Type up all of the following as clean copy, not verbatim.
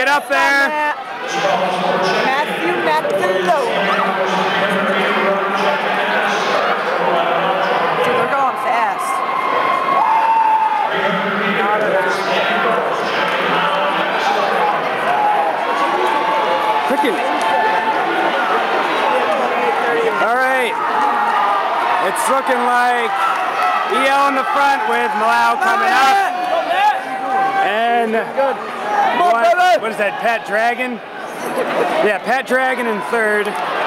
get up there. Matthew Macalone. Dude, they're going fast. Freaking. All right. It's looking like EL in the front with Malau coming up. And what is that, Pat Dragon? Yeah, Pat Dragon in third.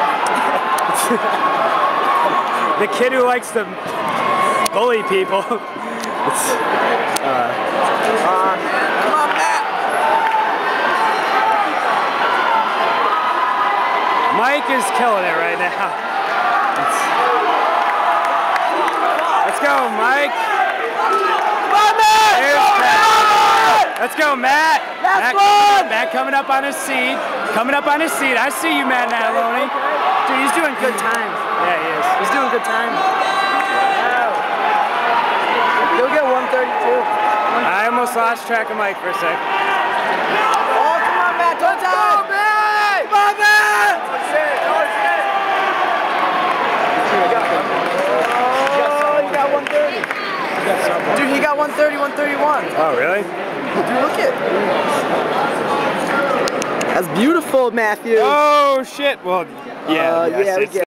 The kid who likes to bully people. Come on, Matt. Mike is killing it right now. Let's go, Mike. Come on, Matt. Here's Matt. Let's go, Matt. Matt coming up on his seat. Coming up on his seat. I see you, Matt Nataloni. Dude, he's doing good time. Yeah, he is. He's doing good time. He'll get 132. I almost lost track of Mike for a sec. Oh, come on, Matt. Don't die. Come on, Matt. Oh, you got 130. Dude, he got 130, 131. Oh, really? Dude, look at. That's beautiful, Matthew. Oh, shit. Well, yeah. Yeah, we get